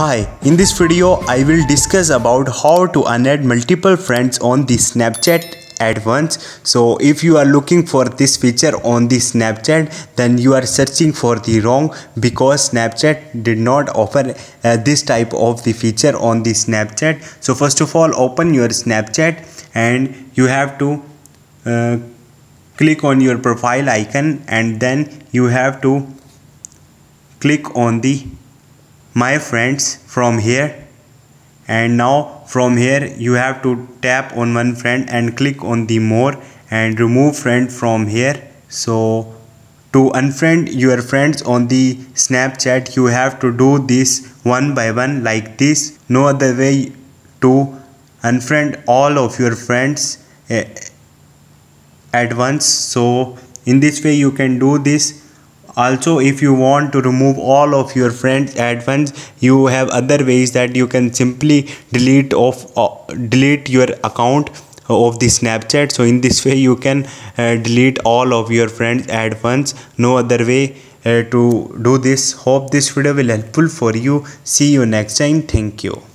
Hi, in this video I will discuss about how to unadd multiple friends on the Snapchat at once. So if you are looking for this feature on the Snapchat, then you are searching for the wrong, because Snapchat did not offer this type of the feature on the Snapchat. So first of all, open your Snapchat and you have to click on your profile icon, and then you have to click on the my friends from here. And now from here you have to tap on one friend and click on the more and remove friend from here. So to unfriend your friends on the Snapchat, you have to do this one by one like this. No other way to unfriend all of your friends at once. So in this way you can do this. Also, if you want to remove all of your friends at once, you have other ways that you can simply delete your account of the Snapchat. So in this way you can delete all of your friends at once. No other way to do this. Hope this video will helpful for you. See you next time. Thank you.